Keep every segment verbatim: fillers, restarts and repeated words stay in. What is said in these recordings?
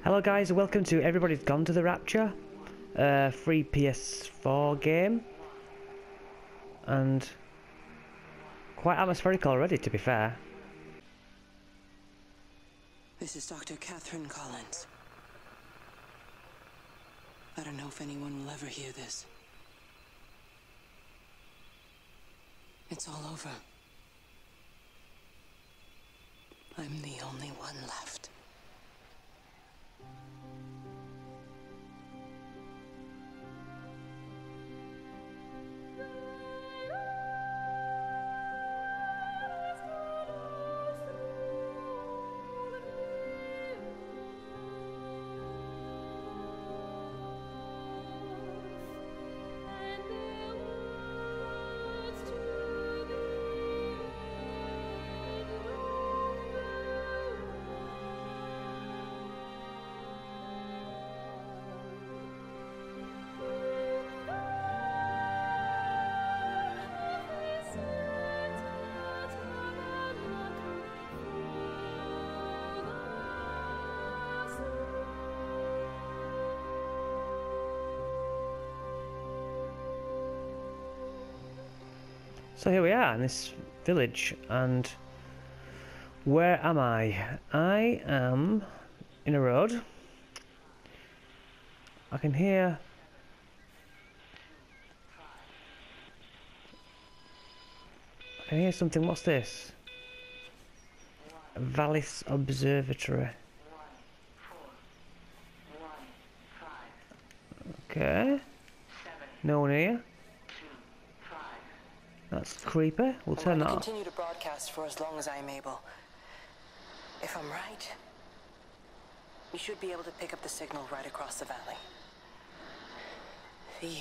Hello guys, welcome to Everybody's Gone to the Rapture, uh, free P S four game, and quite atmospheric already, to be fair. This is Doctor Catherine Collins. I don't know if anyone will ever hear this. It's all over. I'm the only one left. So here we are in this village, and where am I? I am in a road. I can hear I can hear something. What's this? Vallis Observatory. Okay. No one here. That's creepy. We'll turn that I'm going off. to continue to broadcast for as long as I am able. If I'm right, we should be able to pick up the signal right across the valley. The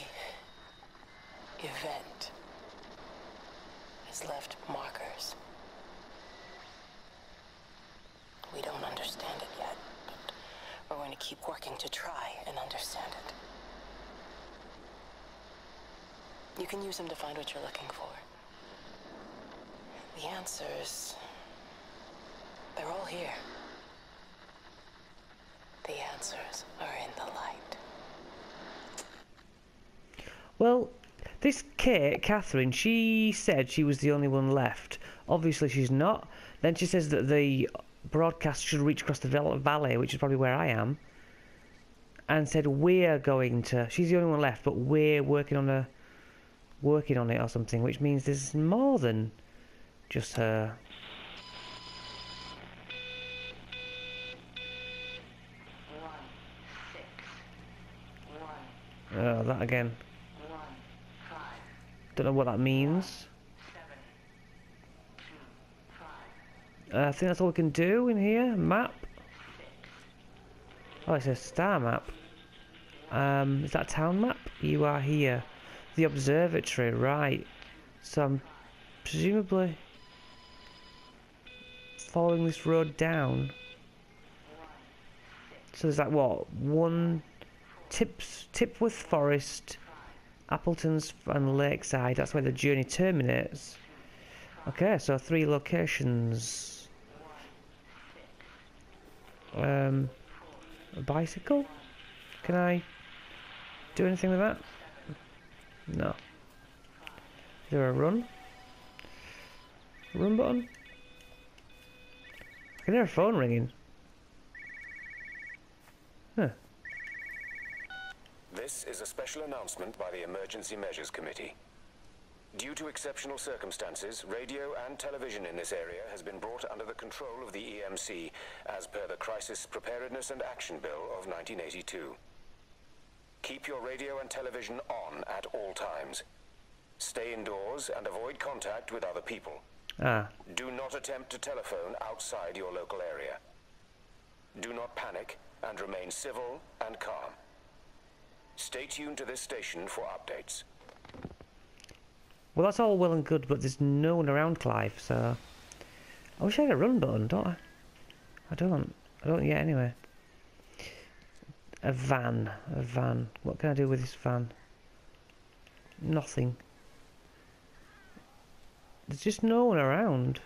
event has left markers. We don't understand it yet, but we're going to keep working to try and understand it. You can use them to find what you're looking for. The answers, they're all here. The answers are in the light. Well, this Kate, Catherine, she said she was the only one left. Obviously she's not. Then she says that the broadcast should reach across the valley, which is probably where I am. And said we're going to... She's the only one left, but we're working on a... Working on it or something, which means there's more than just her. Oh, that again. Don't know what that means. Uh, I think that's all we can do in here. Map. Oh, it's a star map. Um, is that a town map? You are here. The observatory, right. So I'm presumably following this road down. So there's like what? One Tips Tipworth Forest, Appleton's and Lakeside. That's where the journey terminates. Okay, so three locations. Um a bicycle? Can I do anything with that? No. Is there a run? Run button? I can hear a phone ringing. Huh. This is a special announcement by the Emergency Measures Committee. Due to exceptional circumstances, radio and television in this area has been brought under the control of the E M C as per the Crisis Preparedness and Action Bill of nineteen eighty-two. Keep your radio and television on at all times. Stay indoors and avoid contact with other people. Ah. Do not attempt to telephone outside your local area. Do not panic and remain civil and calm. Stay tuned to this station for updates. Well, that's all well and good, but there's no one around Clive, so... I wish I had a run button, don't I? I don't. I don't yet, anyway. A van. A van. What can I do with this van? Nothing. There's just no one around.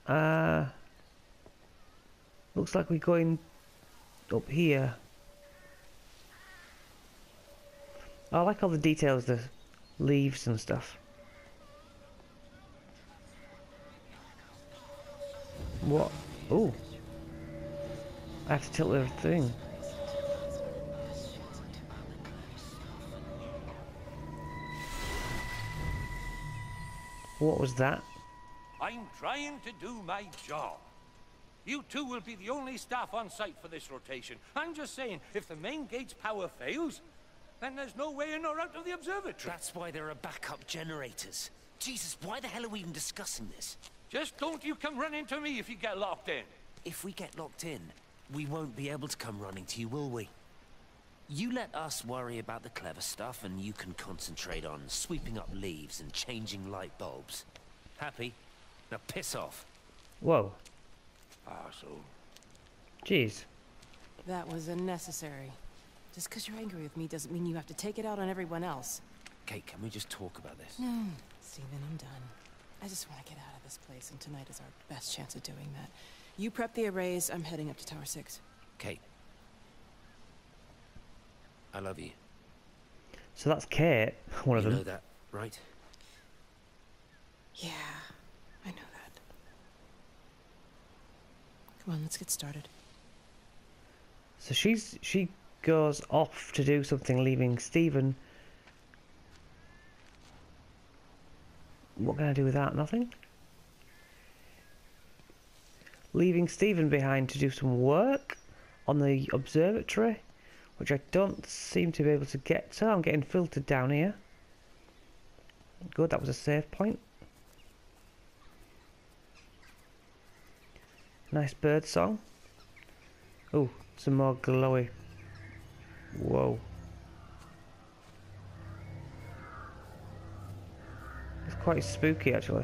Uh, looks like we're going up here. I like all the details, the leaves and stuff. What? Oh. I have to tilt the thing. What was that? I'm trying to do my job. You two will be the only staff on site for this rotation. I'm just saying, if the main gate's power fails, then there's no way in or out of the observatory. That's why there are backup generators. Jesus, why the hell are we even discussing this? Just don't you come running to me if you get locked in. If we get locked in, we won't be able to come running to you, will we? You let us worry about the clever stuff, and you can concentrate on sweeping up leaves and changing light bulbs. Happy? Now piss off. Whoa. Arsehole. Jeez. That was unnecessary. Just because you're angry with me doesn't mean you have to take it out on everyone else. Kate, can we just talk about this? No, Stephen, I'm done. I just want to get out of this place, and tonight is our best chance of doing that. You prep the arrays, I'm heading up to Tower six. Kate. I love you. So that's Kate, one of You them. know that, right? Yeah, I know that. Come on, let's get started. So she's she goes off to do something, leaving Stephen. What can I do with that? Nothing. Leaving Stephen behind to do some work on the observatory, which I don't seem to be able to get to. I'm getting filtered down here. Good, that was a save point. Nice bird song. Oh, some more glowy. Whoa. It's quite spooky, actually.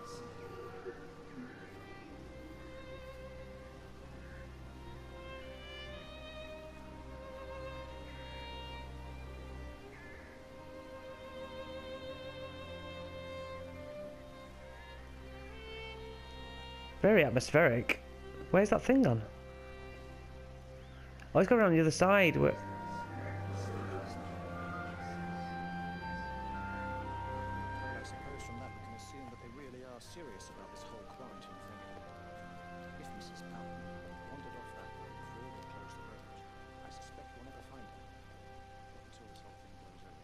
Very atmospheric. Where's that thing gone? Oh, it's going around the other side. Where... I suppose from that we can assume that they really are serious about this whole quarantine thing. If Missus Patton wandered off that way before they closed the bridge, I suspect we'll never find her. Not until this whole thing blows over.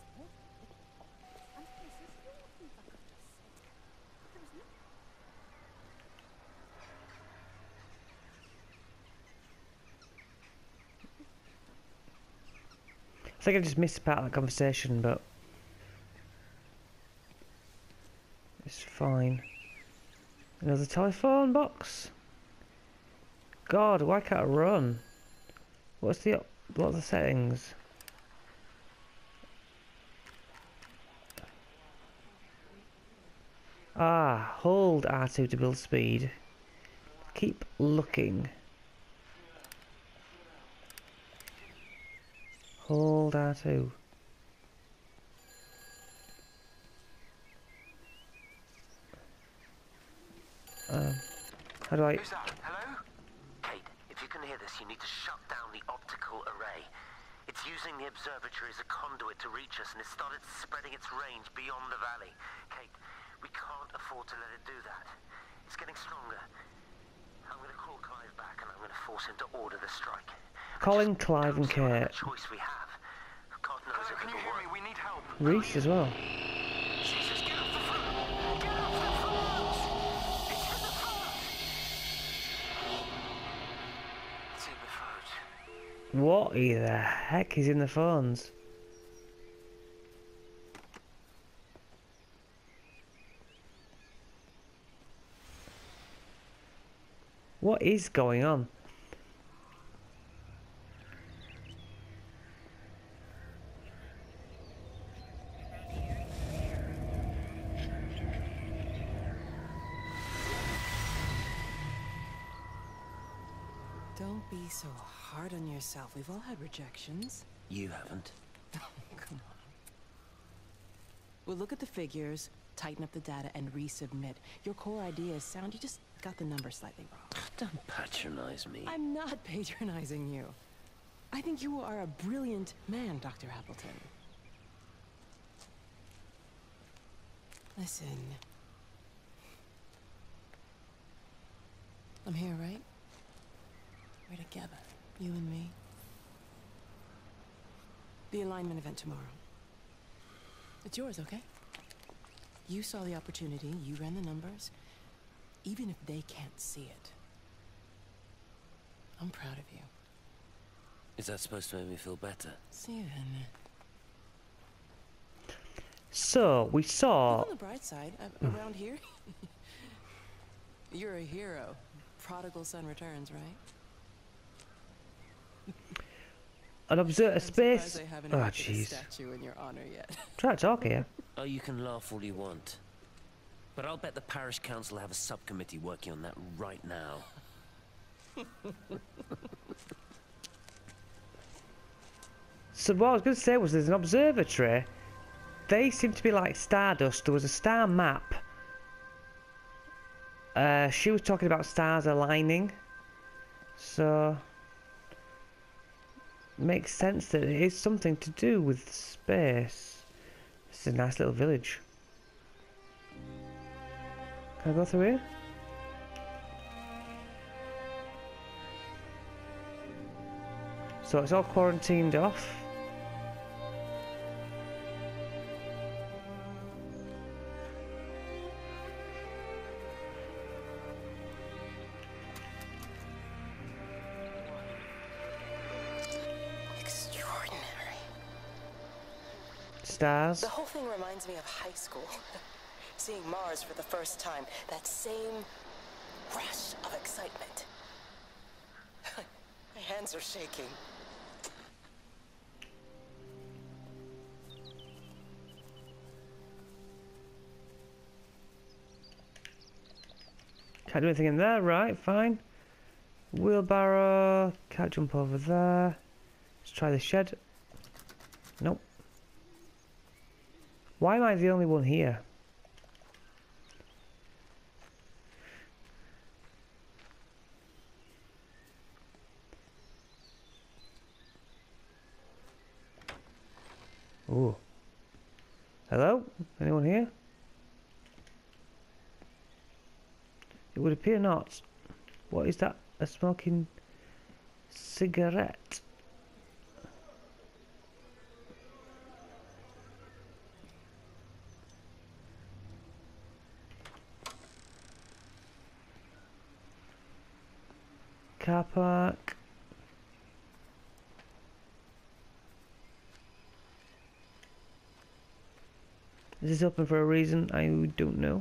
I think I just missed part of that conversation, but it's fine. Another telephone box. God, why can't I run? What's the what are the settings? Ah, hold R two to build speed. Keep looking. Hold R two. Um, how do I... Who's that? Hello? Kate, if you can hear this, you need to shut down the optical array. It's using the observatory as a conduit to reach us, and it started spreading its range beyond the valley. Kate, we can't afford to let it do that. It's getting stronger. I'm going to call Clive back, and I'm going to force him to order the strike. Calling Clive and Kate. Choice we have. God knows if Can you it'll hear work. me? We need help. Reese as well. Jesus, get off the phone! Get off the phone! It's in the phone! It's in the phone. What the heck is in the phones? What is going on? Don't be so hard on yourself. We've all had rejections. You haven't. Come on. We'll look at the figures, tighten up the data, and resubmit. Your core idea is sound. You just got the number slightly wrong. Don't patronize me. I'm not patronizing you. I think you are a brilliant man, Doctor Appleton. Listen. I'm here, right? We're together, you and me. The alignment event tomorrow. It's yours, okay? You saw the opportunity, you ran the numbers. Even if they can't see it, I'm proud of you. Is that supposed to make me feel better? Steven. So, we saw... Look on the bright side, uh, around here, you're a hero. Prodigal son returns, right? an observer I'm space... surprised they haven't Oh, erected a jeez. statue in your honor yet. Try to talk here. Oh, you can laugh all you want. But I'll bet the parish council have a subcommittee working on that right now. So what I was going to say was there's an observatory. They seem to be like stardust. There was a star map. Uh, she was talking about stars aligning. So... makes sense that it is something to do with space. This is a nice little village. Can I go through here? So it's all quarantined off. Extraordinary. Stars. The whole thing reminds me of high school. Seeing Mars for the first time. That same rush of excitement. My hands are shaking. Can't do anything in there, right, fine. Wheelbarrow, can't jump over there. Let's try the shed. Nope. Why am I the only one here? Ooh. Hello? Anyone here? It would appear not. What is that? A smoking cigarette? Car park. Is this open for a reason? I don't know.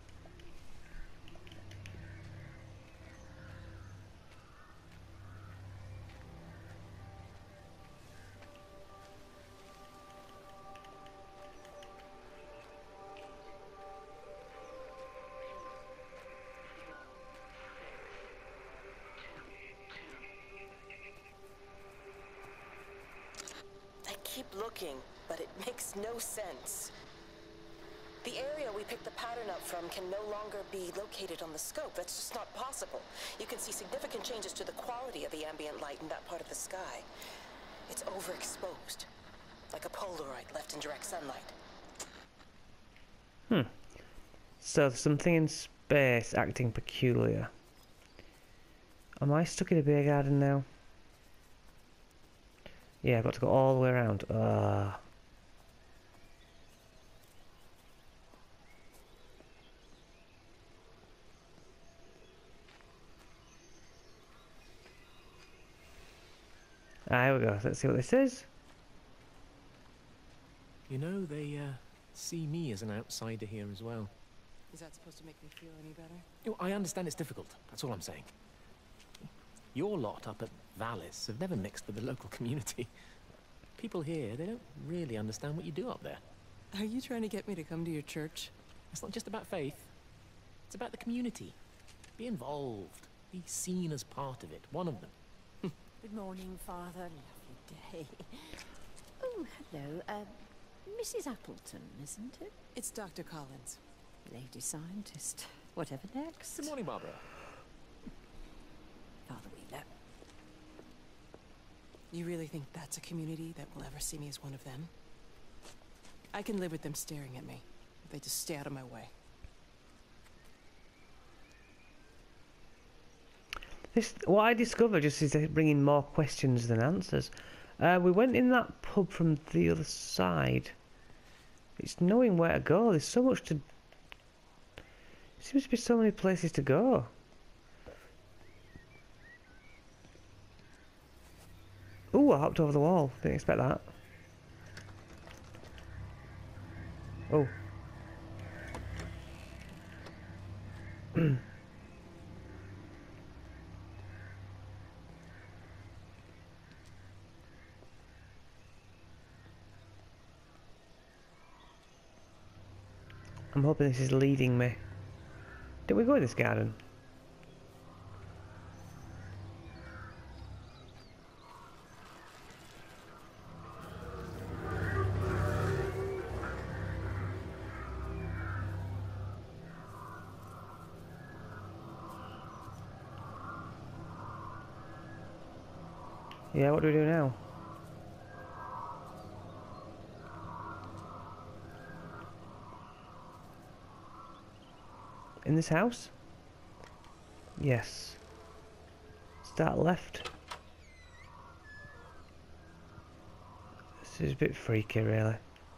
I keep looking, but it makes no sense. The area we picked the pattern up from can no longer be located on the scope. That's just not possible. You can see significant changes to the quality of the ambient light in that part of the sky. It's overexposed, like a Polaroid left in direct sunlight. Hmm. So there's something in space acting peculiar. Am I stuck in a beer garden now? Yeah, I've got to go all the way around. Ah. Ah, here we go. Let's see what this is. You know, they uh, see me as an outsider here as well. Is that supposed to make me feel any better? You know, I understand it's difficult. That's all I'm saying. Your lot up at Valis have never mixed with the local community. People here, they don't really understand what you do up there. Are you trying to get me to come to your church? It's not just about faith. It's about the community. Be involved. Be seen as part of it. One of them. Good morning, Father. Lovely day. Oh, hello. Uh, Missus Appleton, isn't it? It's Doctor Collins. Lady scientist. Whatever next. Good morning, Barbara. Father Wheeler. You really think that's a community that will ever see me as one of them? I can live with them staring at me. If they just stay out of my way. This, what I discovered just is they're bringing more questions than answers. Uh, we went in that pub from the other side. It's knowing where to go. There's so much to... Seems to be so many places to go. Ooh, I hopped over the wall. Didn't expect that. Oh. I'm hoping this is leading me. Did we go in this garden? Yeah, what do we do now? In this house? Yes. Start left. This is a bit freaky, really.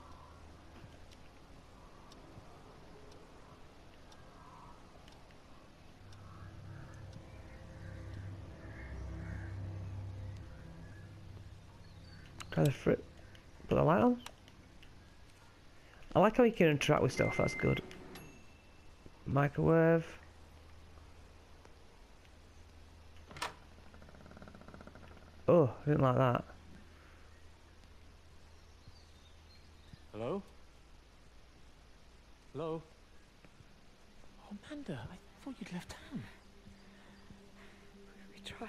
Kind of fr- put the light on. I like how you can interact with stuff, that's good. Microwave. Oh, I didn't like that. Hello? Hello? Oh, Amanda, I thought you'd left town. We tried.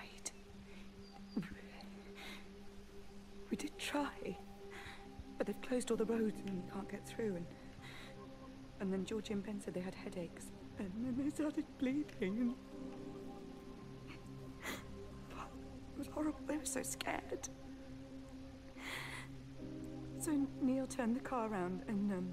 We did try. But they've closed all the roads and we can't get through. And and then Georgie and Ben said they had headaches. And then they started bleeding. And it was horrible. They were so scared. So Neil turned the car around and, um,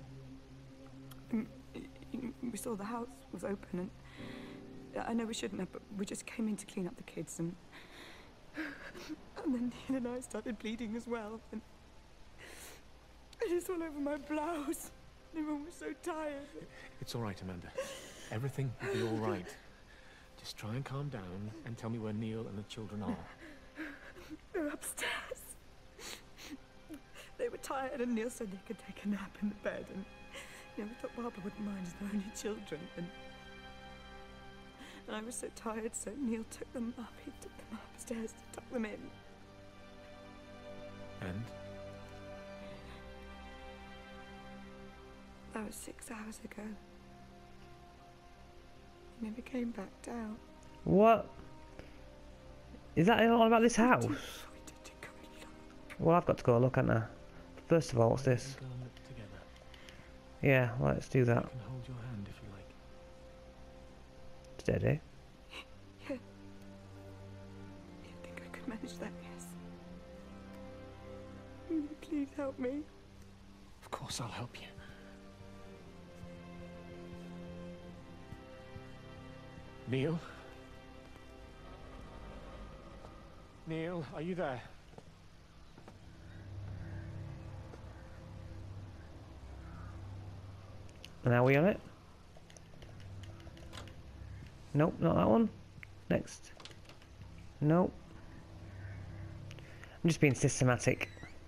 and we saw the house was open. And I know we shouldn't have, but we just came in to clean up the kids. And, and then Neil and I started bleeding as well. And it is all over my blouse. Everyone was so tired. It's all right, Amanda. Everything will be all right. Just try and calm down and tell me where Neil and the children are. They're upstairs. They were tired and Neil said they could take a nap in the bed. And you know, we thought Barbara wouldn't mind as they're only children. And, and I was so tired, so Neil took them up. He took them upstairs to tuck them in. And? That was six hours ago. He never came back down. What? Is that all about this house? Well, I've got to go look, haven't I? First of all, what's this? Go and look together. Yeah, let's do that. I can hold your hand if you like. Steady. Yeah. I think I could manage that, yes. Will you please help me? Of course I'll help you. Neil? Neil, are you there? And are we on it? Nope, not that one. Next. Nope. I'm just being systematic.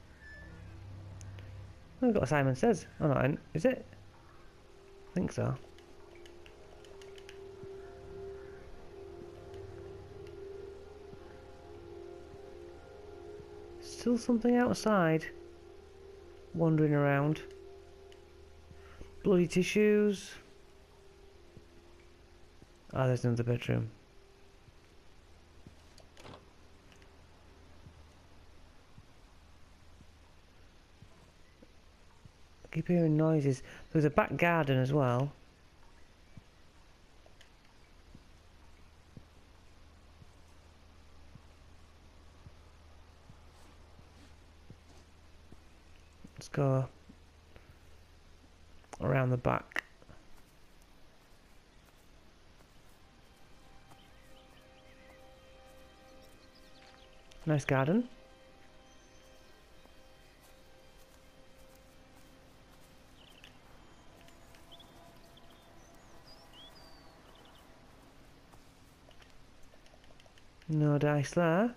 I've got what Simon says. Oh no, is it? I think so. Still something outside. Wandering around. Bloody tissues. Ah, oh, there's another bedroom. I keep hearing noises. There's a back garden as well. go around the back. Nice garden. No dice there.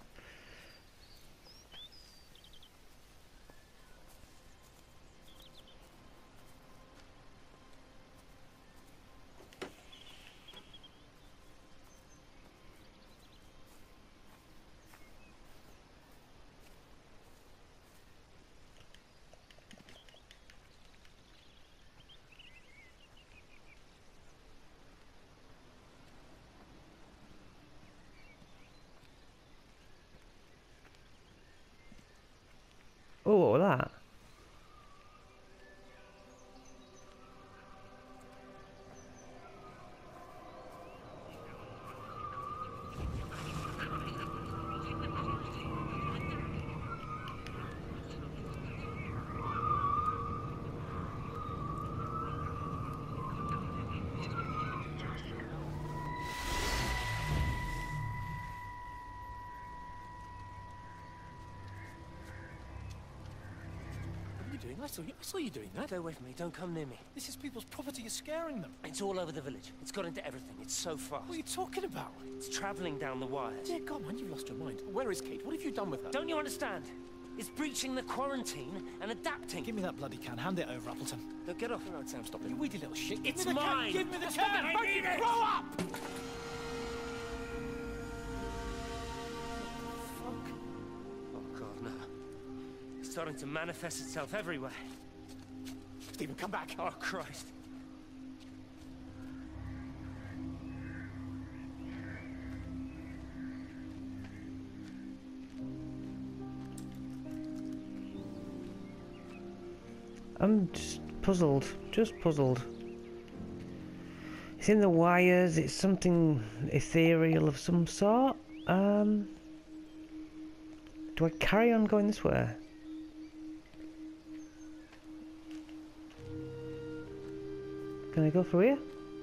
Oh, what was that? Doing? I saw you. I saw you doing that. Stay away from me. Don't come near me. This is people's property. You're scaring them. It's all over the village. It's got into everything. It's so fast. What are you talking about? It's traveling down the wires. Dear God, man, you've lost your mind. Where is Kate? What have you done with her? Don't you understand? It's breaching the quarantine and adapting. Give me that bloody can. Hand it over, Appleton. Look, get off. No, Sam, stop it. You weedy little shit. Give It's me the mine. Can. Give me the Stop can. it. I need it. Grow up! Oh, God, no. It's starting to manifest itself everywhere. Stephen, come back. Oh, Christ. I'm just puzzled. Just puzzled. It's in the wires. It's something ethereal of some sort. Um, do I carry on going this way? Can I go through here?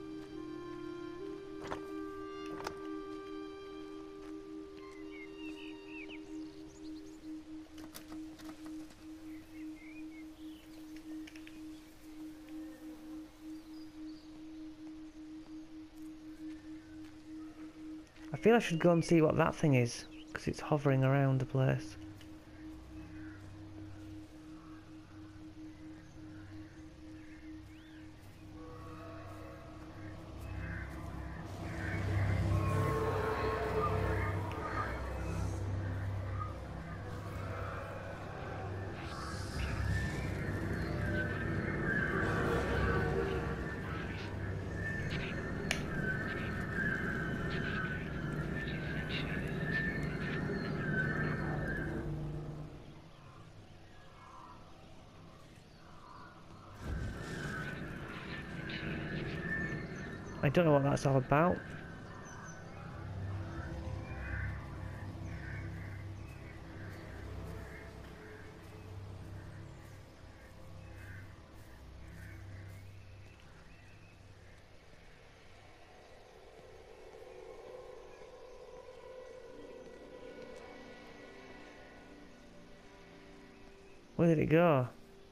I feel I should go and see what that thing is, because it's hovering around the place. I don't know what that's all about. Where did it go?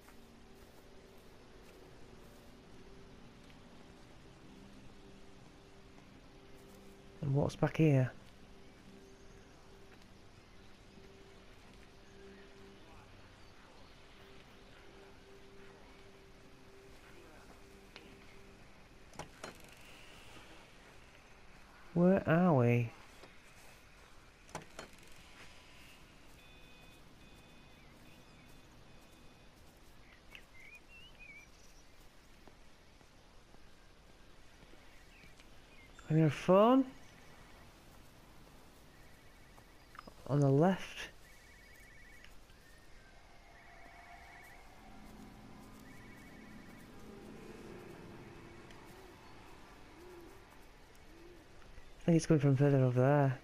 And what's back here? Where are we? On your phone? On the left? I think it's coming from further over there.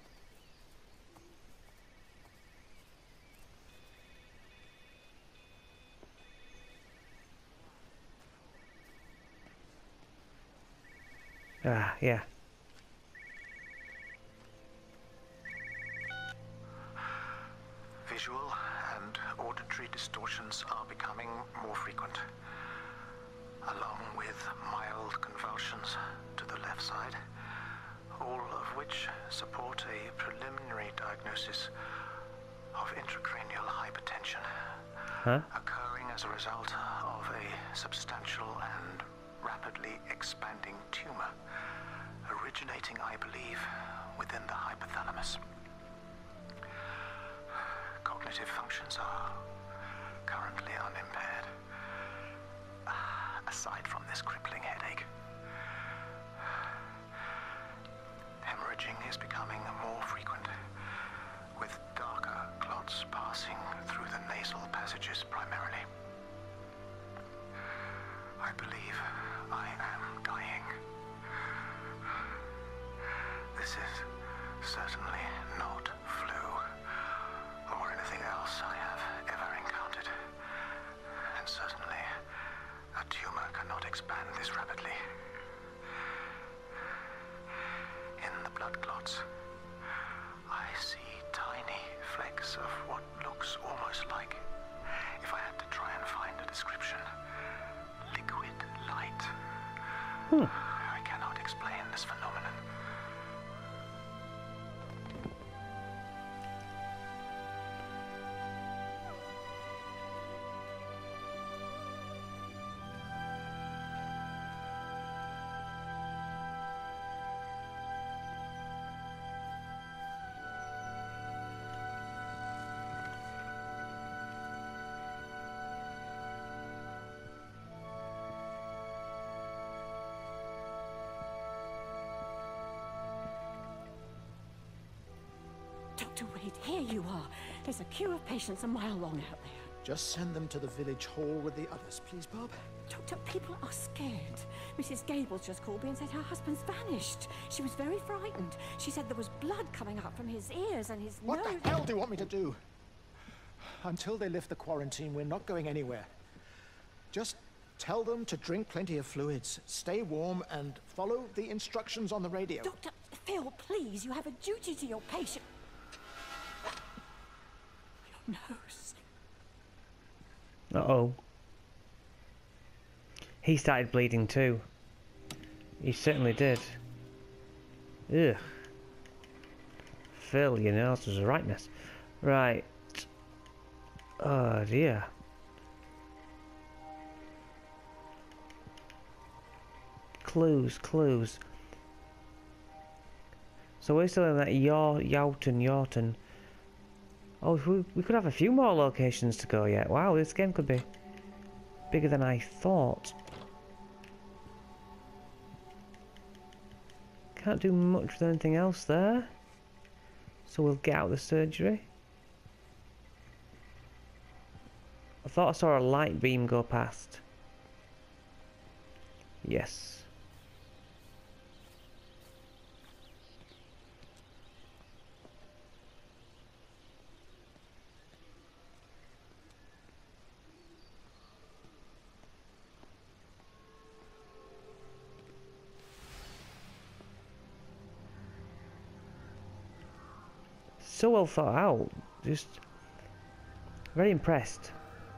Ah, yeah. Visual and auditory distortions are becoming more frequent, along with mild convulsions to the left side, all of which support a preliminary diagnosis of intracranial hypertension, huh? occurring as a result of a substantial and rapidly expanding tumor, originating, I believe, within the hypothalamus. Cognitive functions are currently unimpaired, aside from this crippling headache. Hemorrhaging is becoming more frequent, with darker clots passing through the nasal passages primarily. I believe I am dying. This is certainly not flu or anything else I have ever encountered. And certainly, a tumor cannot expand this rapidly. In the blood clots, I see tiny flecks of what looks almost like, if I had to try and find a description, liquid light. Hmm. I cannot explain this phenomenon. Doctor Wade, here you are. There's a queue of patients a mile long out there. Just send them to the village hall with the others, please, Bob. Doctor, people are scared. Missus Gables just called me and said her husband's vanished. She was very frightened. She said there was blood coming up from his ears and his What nose. the hell do you want me to do? Until they lift the quarantine, we're not going anywhere. Just tell them to drink plenty of fluids, stay warm, and follow the instructions on the radio. Doctor Phil, please, you have a duty to your patient. Your nose. Uh-oh. He started bleeding too. He certainly did. Ugh. Phil, your nose was a rightness. Right. Oh dear. Clues, clues. So we're still in that Yaw, Yowton, Yorton. Oh, we, we could have a few more locations to go yet. Wow, this game could be bigger than I thought. Can't do much with anything else there. So we'll get out of the surgery. I thought I saw a light beam go past. Yes. So well thought out. Just very impressed.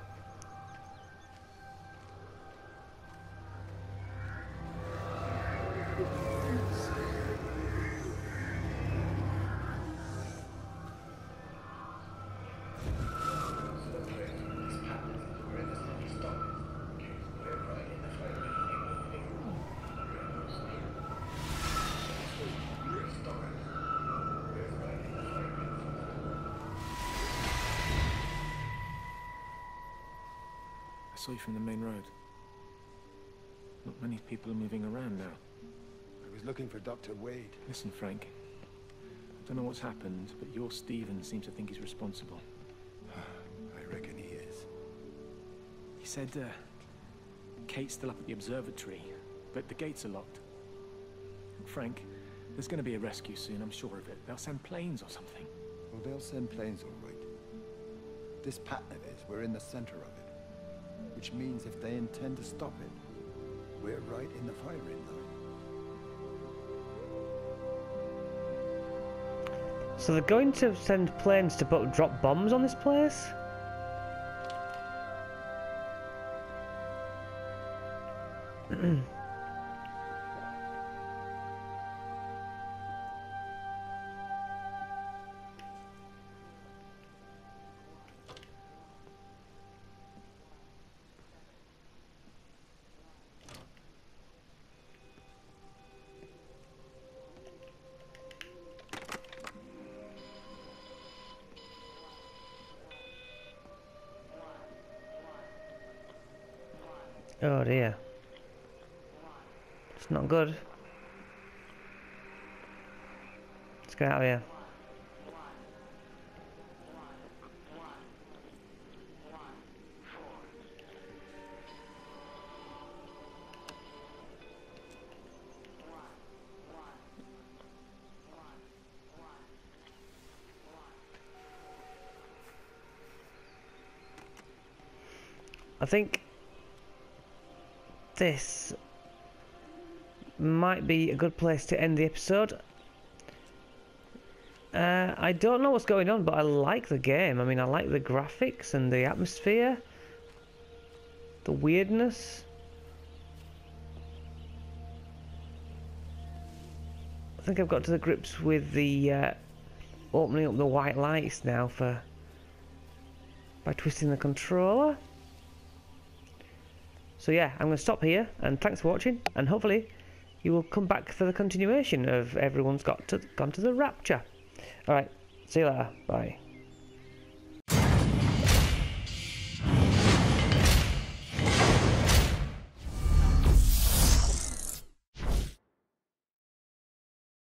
I saw you from the main road. Not many people are moving around now. I was looking for Doctor Wade. Listen, Frank. I don't know what's happened, but your Stephen seems to think he's responsible. I reckon he is. He said, uh, Kate's still up at the observatory, but the gates are locked. Frank, there's going to be a rescue soon, I'm sure of it. They'll send planes or something. Well, they'll send planes, all right. This pattern of his, we're in the center of it. Which means if they intend to stop it, we're right in the firing line. So they're going to send planes to bo drop bombs on this place? Oh dear. It's not good. Let's get out of here. I think this might be a good place to end the episode. Uh, I don't know what's going on, but I like the game. I mean, I like the graphics and the atmosphere, the weirdness. I think I've got to the grips with the uh, opening up the white lights now for by twisting the controller. So yeah, I'm going to stop here, and thanks for watching, and hopefully you will come back for the continuation of Everyone's Got to Gone to the Rapture. Alright, see you later, bye.